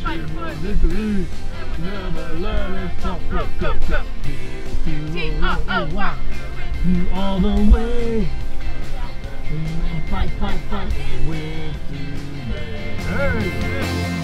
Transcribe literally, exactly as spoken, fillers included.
Victory. Never let it stop. Go, go, go. T R O Y. You all the way. Fight, fight, fight. Win today. Hey.